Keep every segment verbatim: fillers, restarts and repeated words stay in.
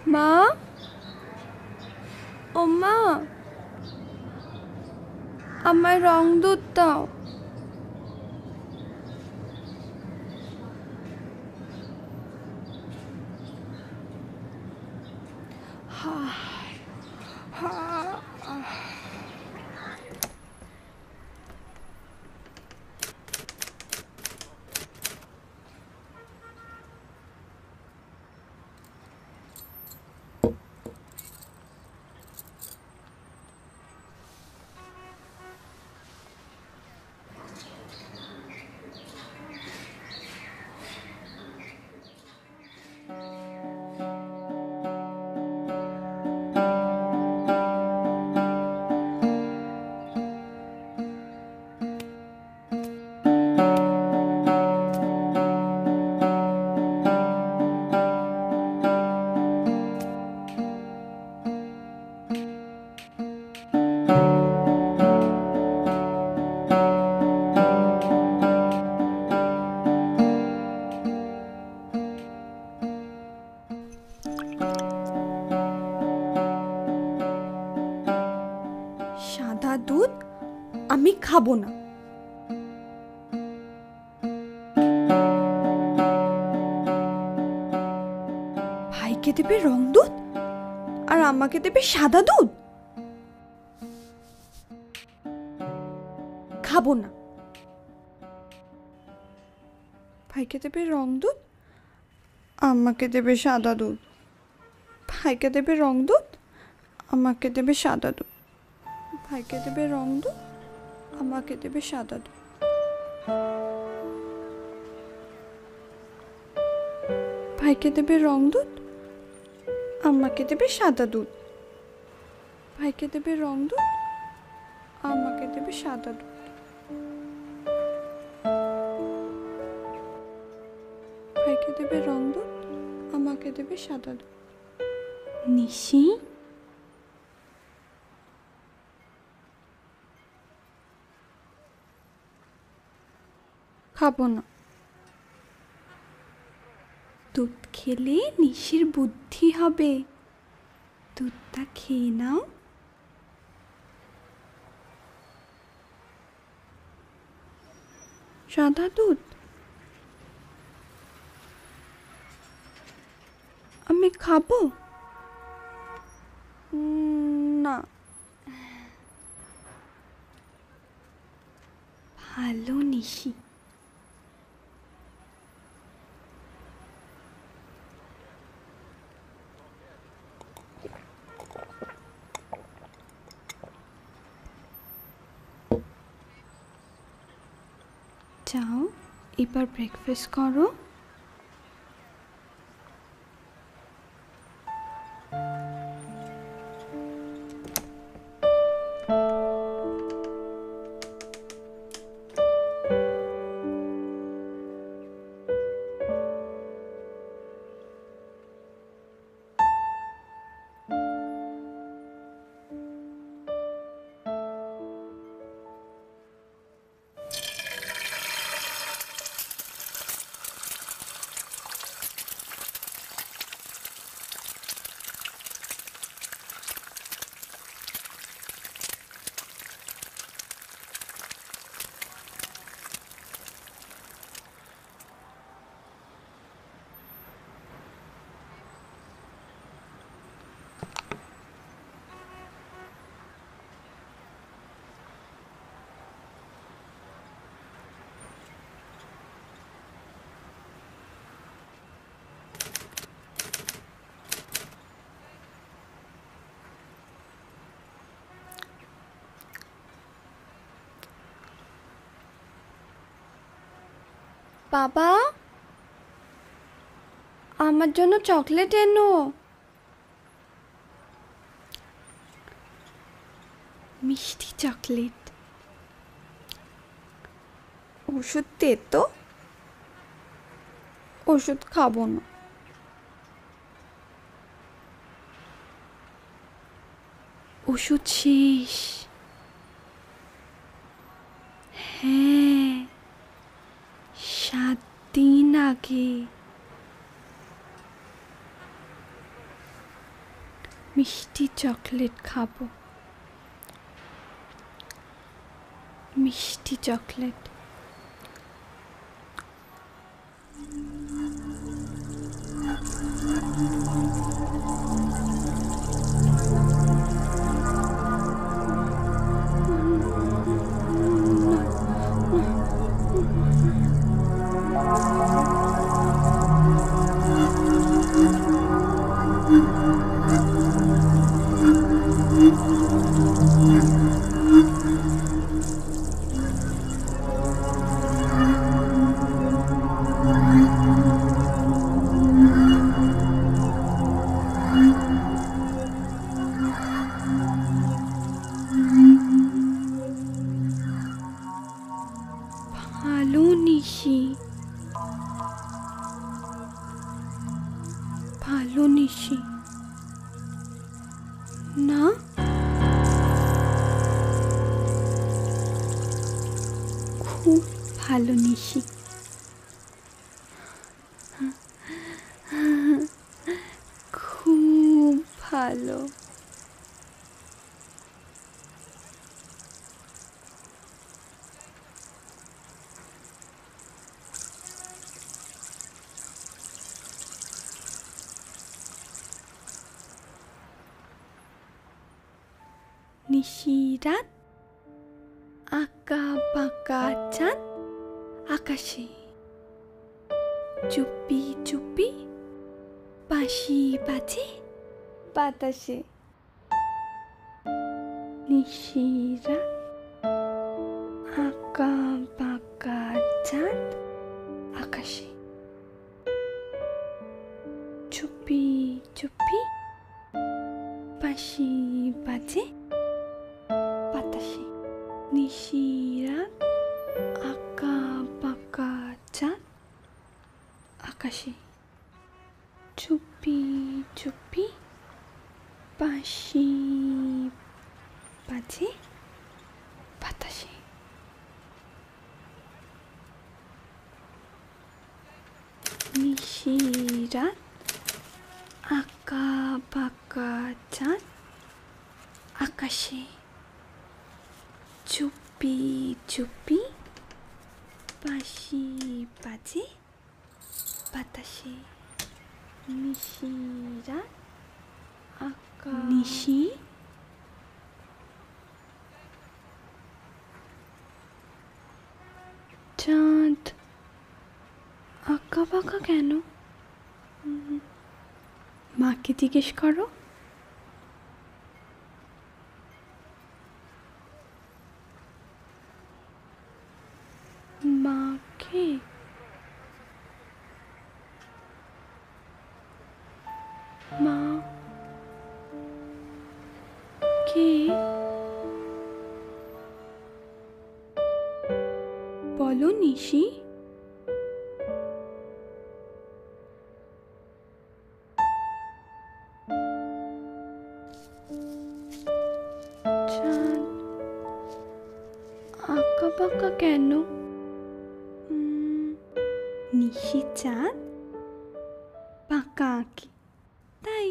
মা, ও মা, আমায় রং দুধ দাও। সাদা দুধ আমি খাবো না। ভাইকে দেবে রং দুধ আর আমাকে দেবে সাদা দুধ। খাবো না। ভাইকে দেবে রং দুধ, আমাকে দেবে সাদা দুধ। ভাইকে দেবে রং দুধ, আমাকে দেবে সাদা দুধ। ভাইকে দেবে রং দুধ, আমাকে দেবে সাদা দুধ। ভাইকে দেবে রং দুধ, আমাকে দেবে সাদা দুধ। ভাইকে দেবে রং দুধ, আমাকে দেবে সাদা দুধ। ভাইকে দেবে রং দুধ, আমাকে দেবে সাদা দুধ। নিশি, খাবো না। দুধ খেলে নিশির বুদ্ধি হবে। দুধটা খেয়ে নাও। সাদা দুধ আমি খাবো না। ভালো নিশি। যাও, এবার ব্রেকফাস্ট করো। বাবা, আমার জন্য চকলেট এনো। মিষ্টি চকলেট। ওষুধ দে তো। ওষুধ খাবো না। ওষুধ শেষ। হ্যাঁ, সাত দিন আগে। মিষ্টি চকলেট খাবো, মিষ্টি চকলেট। ভালো নিশি, ভালো নিশি না, খুব ভালো নিশি, খুব ভালো। নিশিরাত, আঁকা বাঁকা চাঁদ আকাশে, চুপি চুপি বাঁশি বাজে বাতাসে। নিশিরাত, আঁকা বাঁকা চাঁদ আকাশে, চুপি চুপি বাঁশি বাজে বাতাসে। নিশিরাত, আঁকা বাঁকা চাঁদ আকাশে, চুপি চুপি বাঁশি বাজে বাতাসে। নিশিরাত, আঁকা বাঁকা চাঁদ আকাশে, চুপি চুপি বাঁশি বাজে বাতাসে। নিশিরাত, আঁকা নিশি, চাঁদ আঁকা বাঁকা কেন? মাকে জিজ্ঞেস করো। মাকে? মা কে? বলো নিশি। চাঁদ আঁকা বাঁকা কেন? নিশি চাঁদ বাঁকা আঁকি তাই।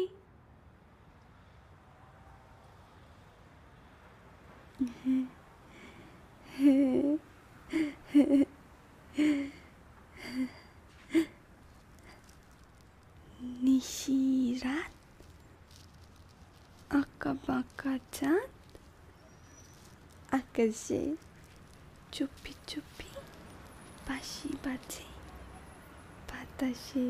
নিশিরাত, আঁকা বাঁকা চাঁদ আকাশে, চুপি চুপি বাঁশি বাজে বাতাসে।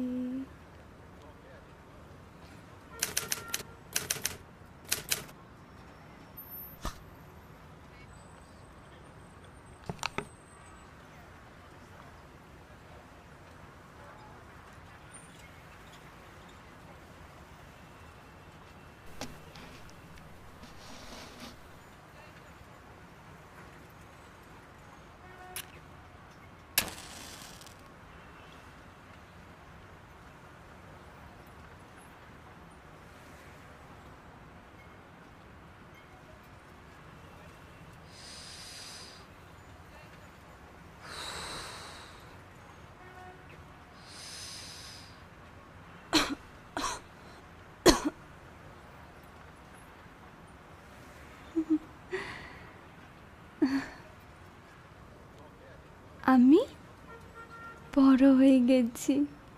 আমি বড় হয়ে গেছি।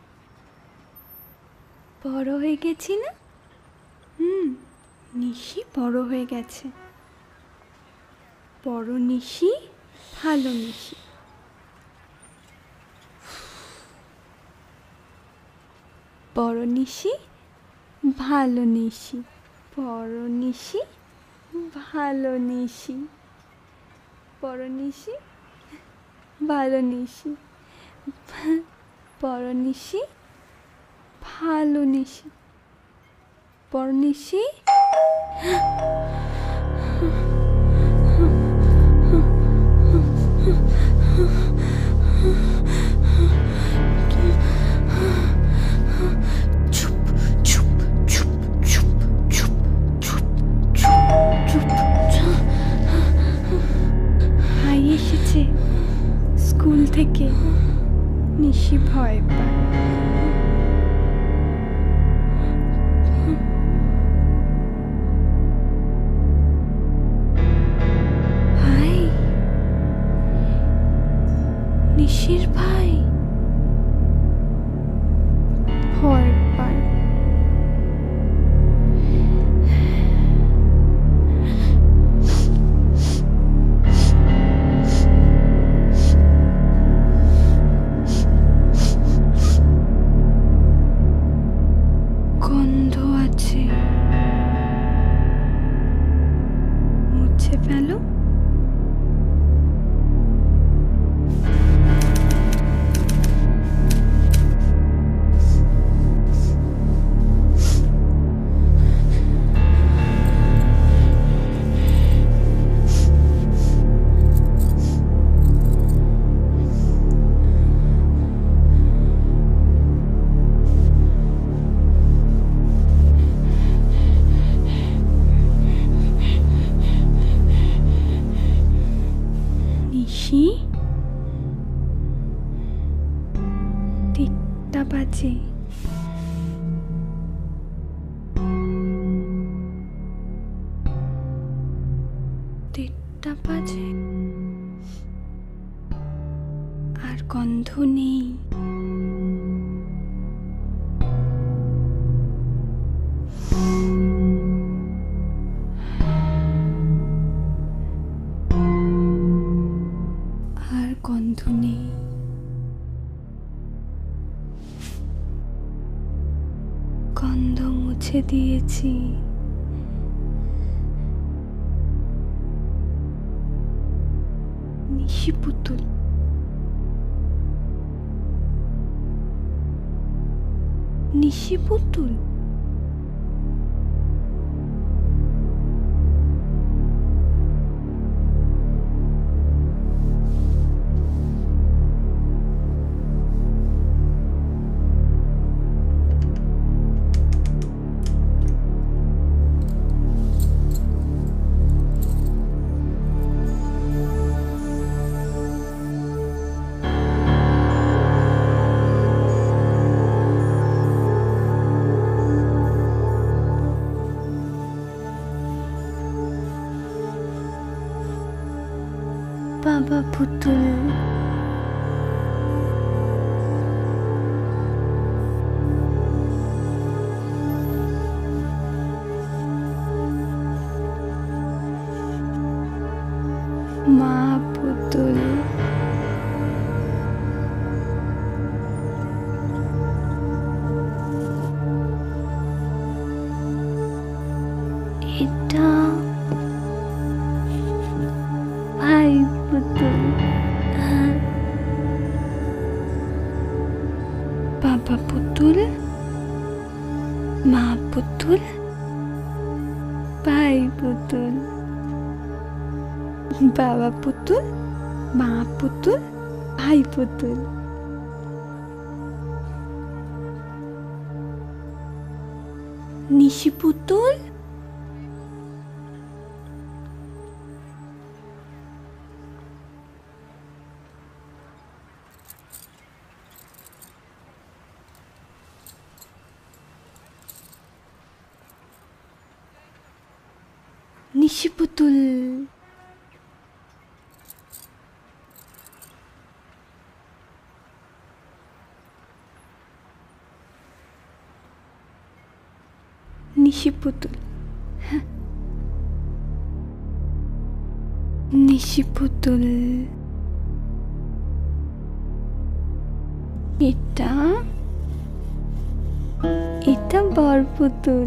বড় হয়ে গেছি না? হুম, নিশি বড় হয়ে গেছে। বড় নিশি, ভালো নিশি। বড় নিশি, ভালো নিশি। বড় নিশি, ভালো নিশি। বড় নিশি, ভালো নিশি। বড় নিশি, ভালো নিশি। বড় নিশি, ভাই এসেছে স্কুল থেকে। নিশি ভয় পায়। ভাই, নিশির ভাই ভয় পায়। গন্ধ আছে, মুছে ফেলো। নিশি, তিনটা বাজে। তিনটা বাজে আর গন্ধ নেই। আর গন্ধ নেই। গন্ধ মুছে দিয়েছি। নিশি পুতুল, নিশি পুতুল। বাবা পুতুল, মা পুতুল। এটা ভাই পুতুল। বাবা পুতুল, মা পুতুল, ভাই পুতুল। বাবা পুতুল, মা পুতুল, ভাই পুতুল। নিশি পুতুল, নিশি পুতুল। নিশি পুতুল, নিশি পুতুল। এটা এটা বর পুতুল।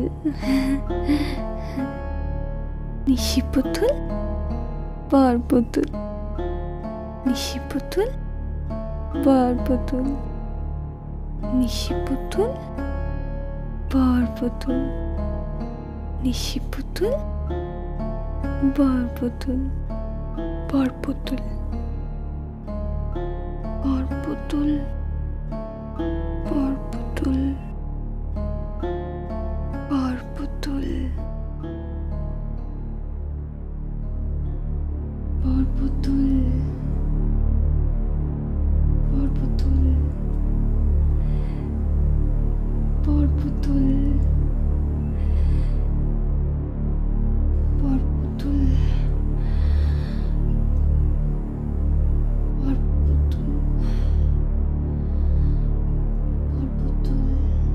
নিশি পুতুল, বর পুতুল, নিশি পুতুল, বর পুতুল, নিশি পুতুল, বর পুতুল, নিশি পুতুল, বর পুতুল, বর পুতুল, বর পুতুল, বর পুতুল, বর পুতুল, বর পুতুল, বর পুতুল, বর পুতুল, বর পুতুল, বর পুতুল, বর পুতুল,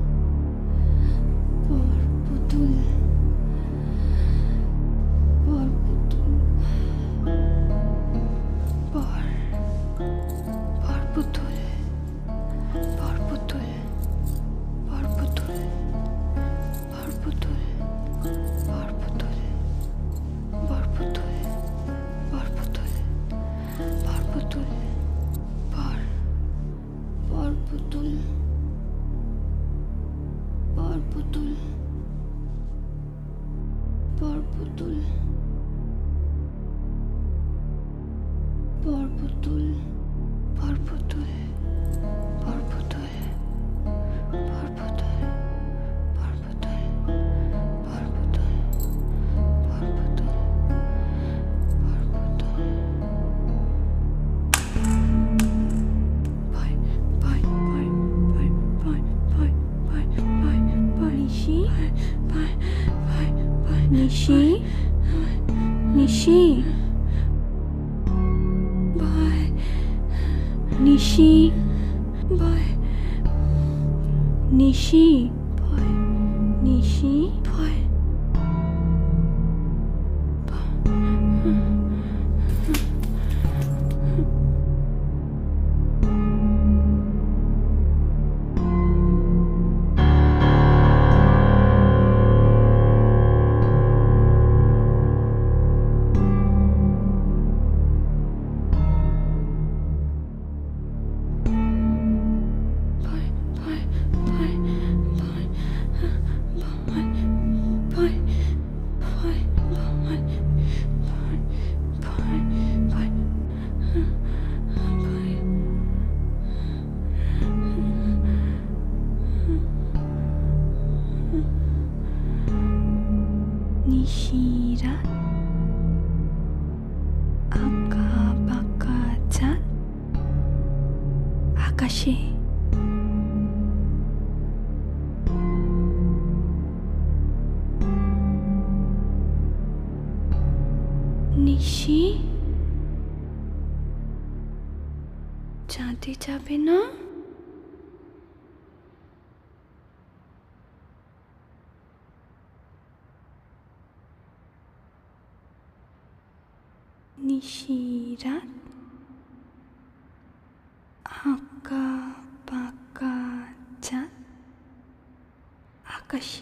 বর পুতুল, বর পুতুল, বর, বর পুতুল, বর পুতুল, বর পুতুল, বর পুতুল, বর পুতুল, বর পুতুল, বর পুতুল, বর পুতুল, বর, বর পুতুল, বর পুতুল, বর পুতুল, বর পুতুল, বর পুতুল, বর পুতুল, বর পুতুল, বর পুতুল, বর পুতুল, বর পুতুল, বর পুতুল। ভাই ভাই ভাই ভাই ভাই ভাই ভাই ভাই ভাই নিশি, ভাই ভাই ভাই নিশি, নিশি, ভাই নিশি, ভাই নিশি, ভাই নিশি, ভাই নিশিরা আঁকা বাঁকা চাঁদ আকাশে, নিশি চাঁদে যাবে না? নিশিরাত আঁকা বাঁকা চাঁদ আকাশে,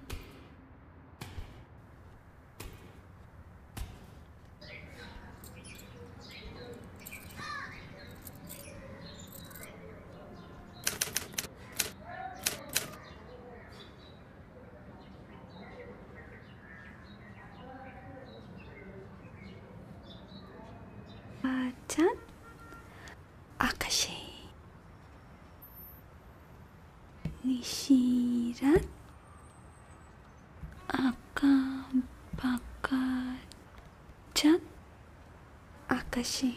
চাঁদ আকাশে, নিশিরাত আঁকা বাঁকা চাঁদ আকাশে।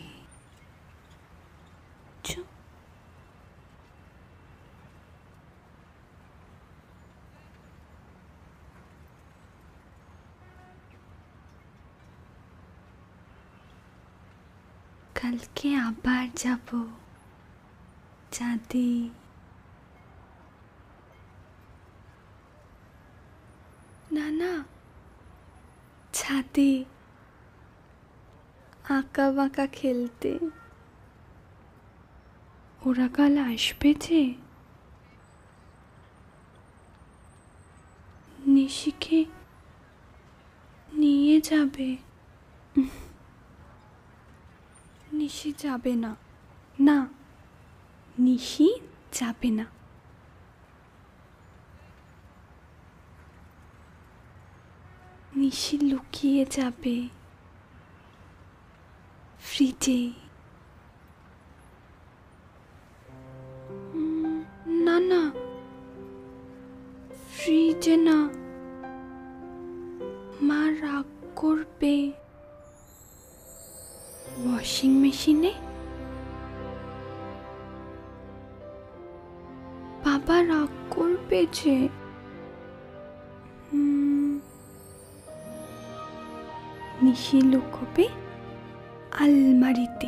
চুপ। কালকে আবার যাব চাঁদে, না না, ছাদে আঁকা বাঁকা খেলতে। ওরা কাল আসবে যে, নিশিকে নিয়ে যাবে। নিশি যাবে না, না নিশি যাবে না। নিশি লুকিয়ে যাবে ফ্রিজে। না না, ফ্রিজে না, মা রাগ করবে। ওয়াশিং মেশিনে। বাবা রাগ করবে যে। নিশি লুকোবে আলমারিতে।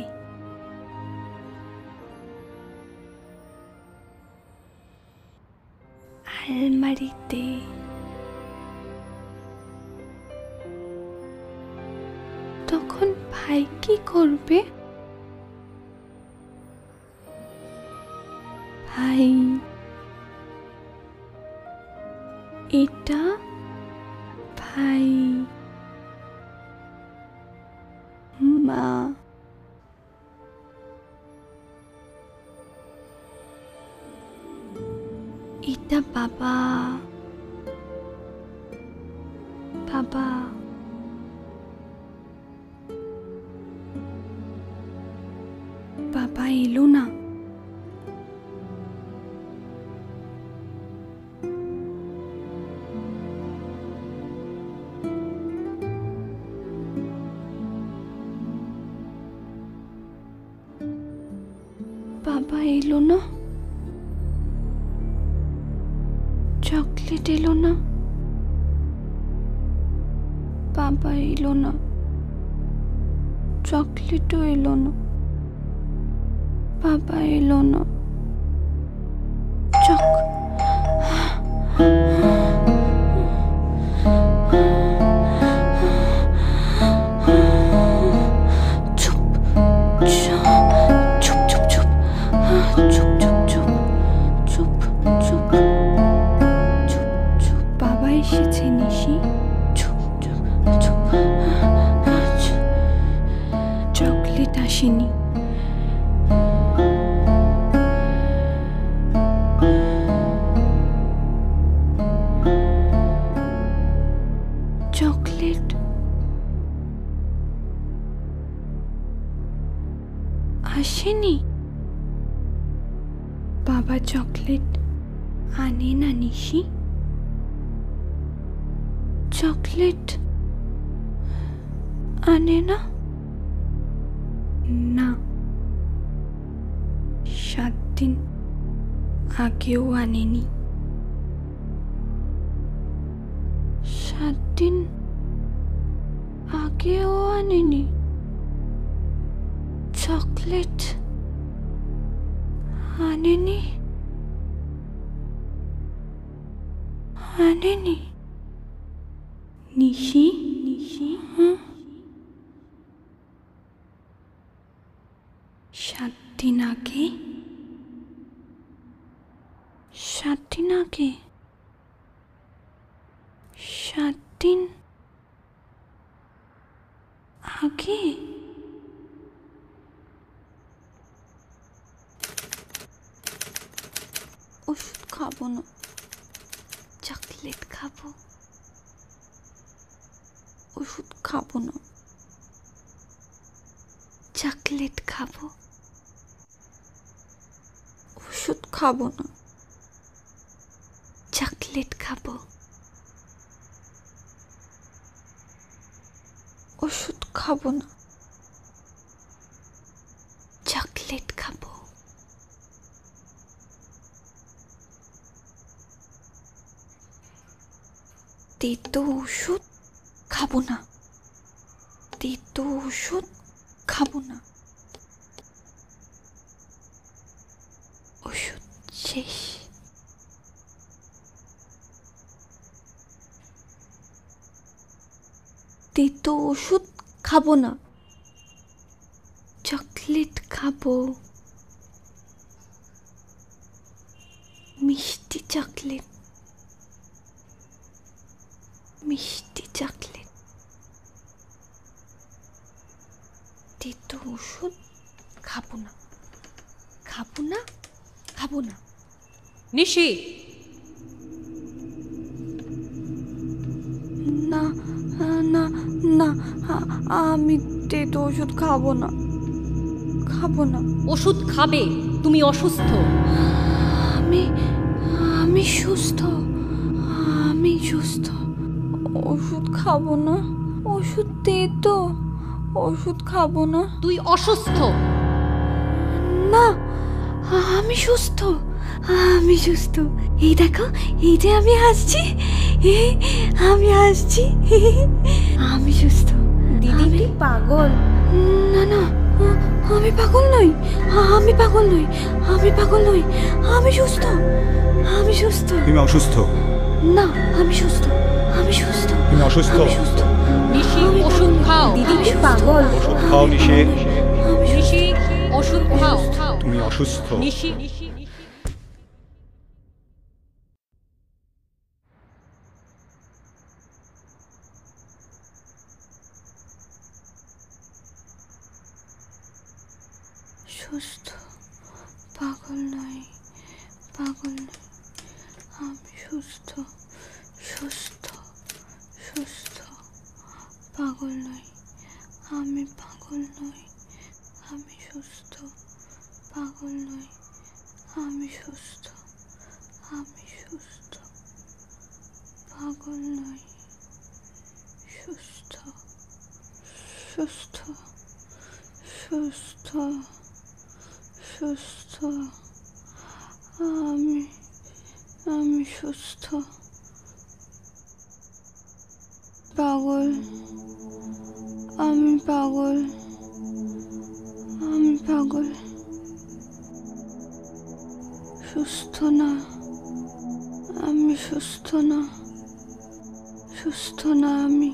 আলমারিতে। তখন ভাই কি করবে? ভাই এটা ভাই। মা এটা বাবা। বাবা বাবা এলো না। বাবা এলো না। চকলেট এলো না। বাবা এলো না। চকলেটও এলো না। বাবা এলো না। চক চুপ চুপ চুপ চুপ চুপ চুপ চুপ চুপ চুপ চুপ চুপ। বাবা এসেছে নিশি। চুপ চুপ চুপ। চকলেট আসেনি। চকলেট আসেনি। বাবা চকলেট আনে না নিশি। চকলেট আনে না। না, সাত দিন আগেও আনেনি। সাত দিন আগেও আনেনি। চকলেট আনেনি। আনেনি। নিশি নিশি হুম। সাত দিন আগে। সাত দিন আগে। সাত দিন আগে। ওষুধ খাবো না, চকলেট খাবো। ওষুধ খাবো না, চকলেট খাবো। ওষুধ খাবো না, চকলেট খাবো। ওষুধ খাবো না, চকলেট খাবো। তেতো ওষুধ খাবো না। তেতো ওষুধ খাবো না। ওষুধ শেষ। তেতো ওষুধ খাবো না, চকলেট খাবো, মিষ্টি চকলেট, মিষ্টি চকলেট। তেতো ওষুধ খাবো না, খাবো না, খাবো না। নিশি, না না না, আমি তেতো ওষুধ খাবো না, খাবো না। ওষুধ খাবে, তুমি অসুস্থ। আমি আমি সুস্থ, আমি সুস্থ। ওষুধ খাবো না, ওষুধ তেতো, ওষুধ খাবো না। তুই অসুস্থ। না, আমি সুস্থ, আমি সুস্থ। এই দেখো, এই যে আমি হাসছি, আমি হাসছি, আমি সুস্থ। দিদি কি পাগল? না না, আমি পাগল নই, আমি পাগল নই, আমি পাগল নই, আমি সুস্থ, আমি সুস্থ। তুমি অসুস্থ। না, আমি সুস্থ, আমি সুস্থ, তুমি অসুস্থ। আমি সুস্থ। নিশি, ওষুধ খাও। দিদি কি পাগল? ওষুধ খাও নিশি। নিশি, ওষুধ খাও। তুমি অসুস্থ। নিশি, সুস্থ, পাগল নই, পাগল নই, আমি সুস্থ, সুস্থ, সুস্থ, পাগল নই, আমি পাগল নই, আমি সুস্থ, পাগল নই, আমি সুস্থ, আমি সুস্থ, পাগল নই, সুস্থ, সুস্থ, সুস্থ, সুস্থ, আমি আমি সুস্থ, পাগল, আমি পাগল, আমি পাগল, সুস্থ না, আমি সুস্থ না, সুস্থ না আমি,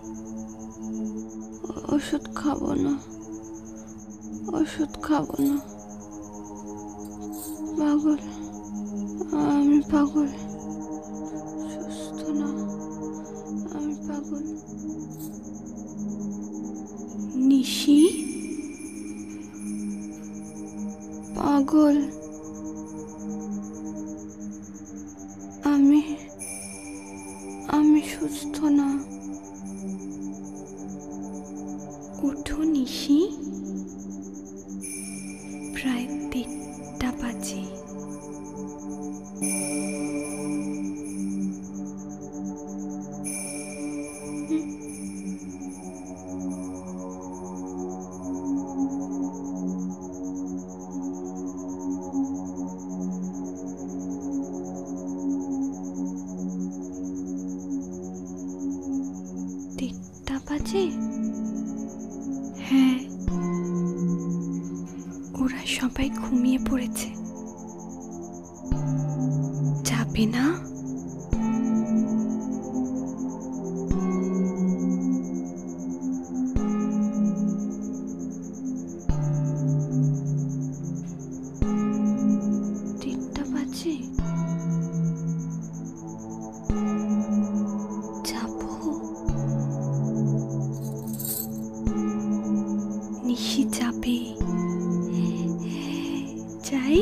ওষুধ খাবো না, ওষুধ খাবো না, পাগল, আমি পাগল, সুস্থ না, আমি পাগল। নিশি, পাগল, আমি আমি সুস্থ না। ওঠো নিশি, প্রায় দেড়টা বাজে। দেড়টা বাজে? হ্যাঁ, ওরা সবাই ঘুমিয়ে পড়েছে। যাবে না? দেড়টা বাজে? যাবো? নিশি যাবে? যাই?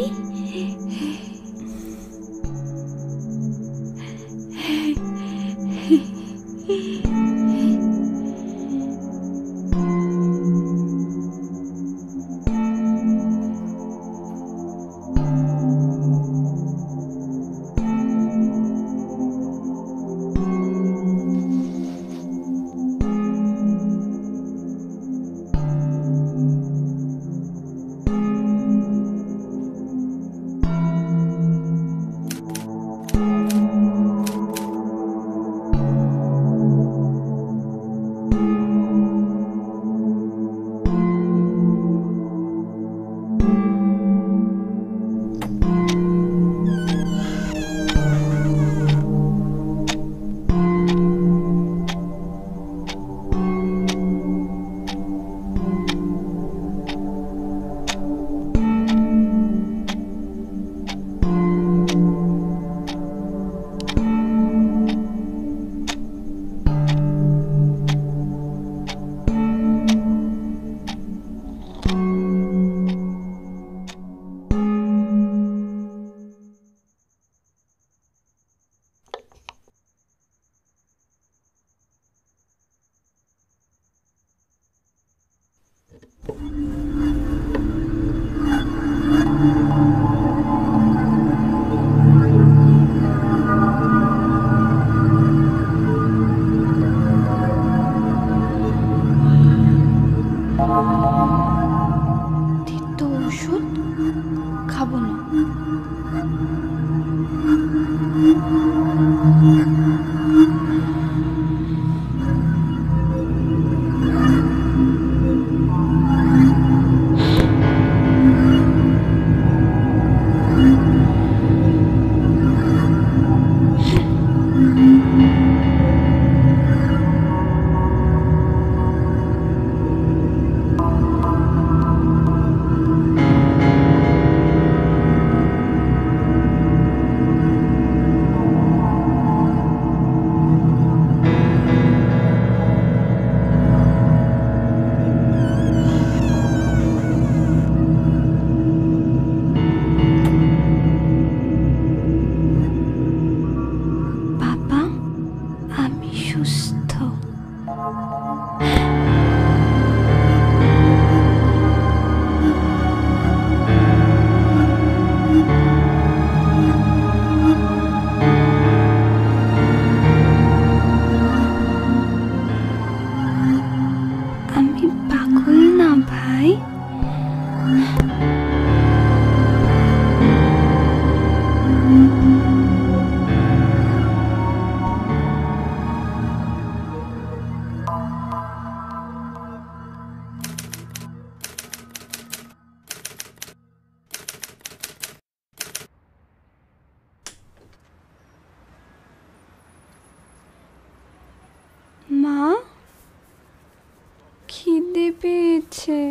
মা, খিদে পেয়েছে।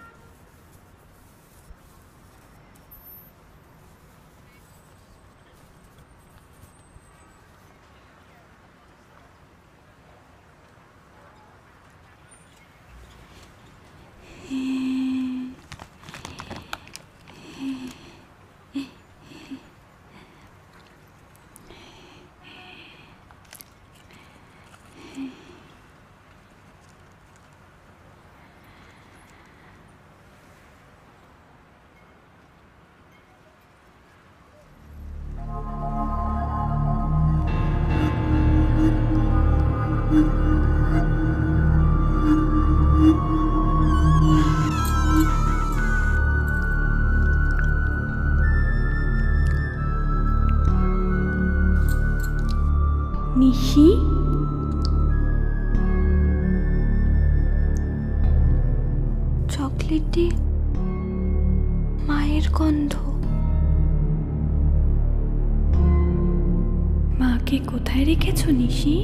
নিশি, চকলেটে মায়ের গন্ধ। মাকে কোথায় রেখেছো নিশি?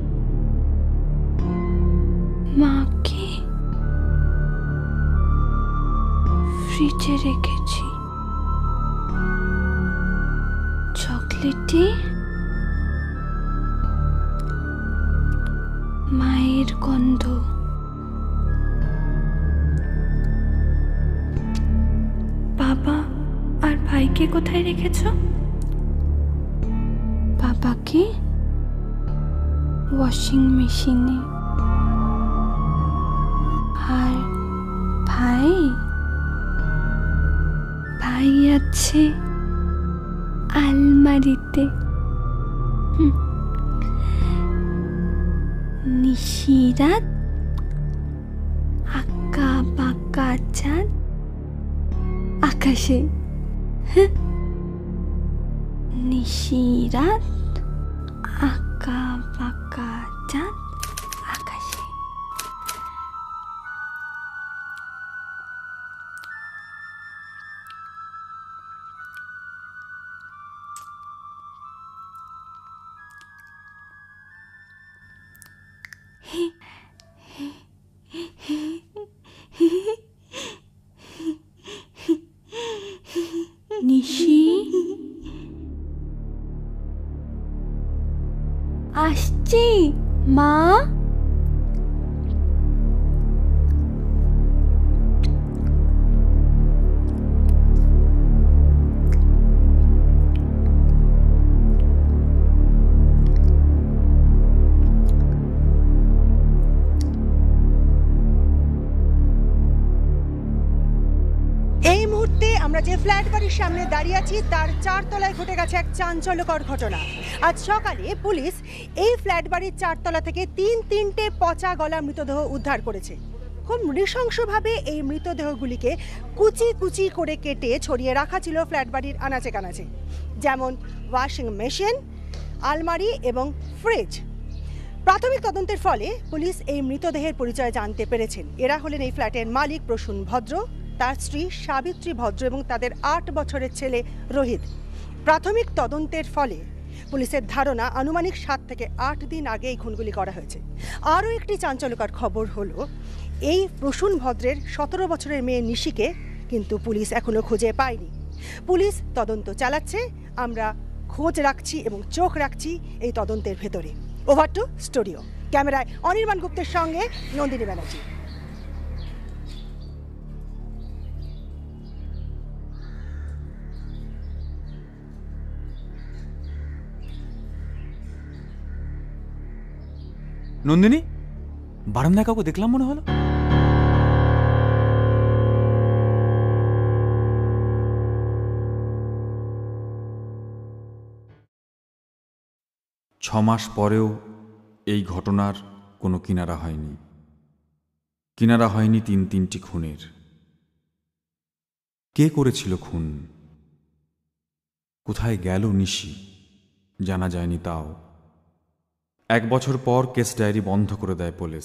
মাকে ফ্রিজে রেখেছি। চকলেটে মায়ের গন্ধ। বাবা আর ভাইকে কোথায় রেখেছ? বাবাকে ওয়াশিং মেশিনে। আর ভাই ভাই আছে আলমারিতে। হুম। নিশিরাত, আঁকা বাঁকা চাঁদ আকাশে। নিশিরাত, আঁকা বাঁকা চাঁদ আকাশে। নিশি, আসছি মা। এই মুহূর্তে আমরা যে ফ্ল্যাট বাড়ির সামনে দাঁড়িয়ে আছি তার চারতলায় ঘটে গেছে এক চাঞ্চল্যকর ঘটনা। আজ সকালে পুলিশ এই ফ্ল্যাট বাড়ির চারতলা থেকে তিন তিনটে পচা গলা মৃতদেহ উদ্ধার করেছে। খুব নৃশংসভাবে এই মৃতদেহগুলিকে কুচি কুচি করে কেটে ছড়িয়ে রাখা ছিল ফ্ল্যাট বাড়ির আনাচে কানাচে, যেমন ওয়াশিং মেশিন, আলমারি এবং ফ্রিজ। প্রাথমিক তদন্তের ফলে পুলিশ এই মৃতদেহের পরিচয় জানতে পেরেছেন। এরা হলেন এই ফ্ল্যাটের মালিক প্রসূন ভদ্র, তার স্ত্রী সাবিত্রী ভদ্র এবং তাদের আট বছরের ছেলে রোহিত। প্রাথমিক তদন্তের ফলে পুলিশের ধারণা আনুমানিক সাত থেকে আট দিন আগে এই খুনগুলি করা হয়েছে। আরও একটি চাঞ্চল্যকর খবর হলো, এই প্রসূন ভদ্রের সতেরো বছরের মেয়ে নিশিকে কিন্তু পুলিশ এখনো খুঁজে পায়নি। পুলিশ তদন্ত চালাচ্ছে, আমরা খোঁজ রাখছি এবং চোখ রাখছি এই তদন্তের ভেতরে। Over to studio. ক্যামেরায় অনির্বাণ গুপ্তের সঙ্গে নন্দিনী ব্যানার্জি। নন্দিনী, বারান্দায় কাউকে দেখলাম মনে হলো। ছ মাস পরেও এই ঘটনার কোনো কিনারা হয়নি। কিনারা হয়নি তিন তিনটি খুনের। কে করেছিল খুন? কোথায় গেল নিশি? জানা যায়নি তাও। এক বছর পর কেস ডায়েরি বন্ধ করে দেয় পুলিশ।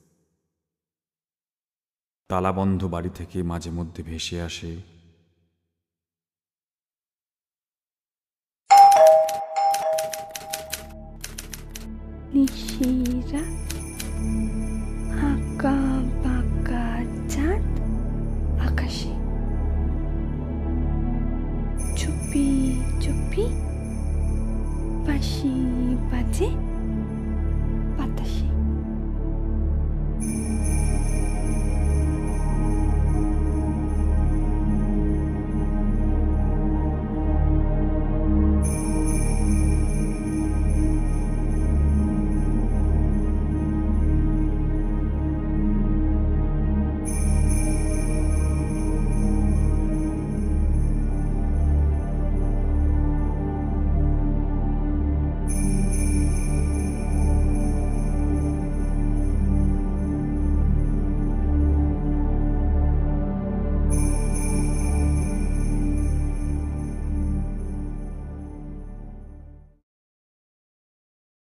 তালাবন্ধ বাড়ি থেকে মাঝে মধ্যে ভেসে আসে নিশিরা, আঁকা বাঁকা চাঁদ আকাশে, চুপি চুপি বাঁশি বাজে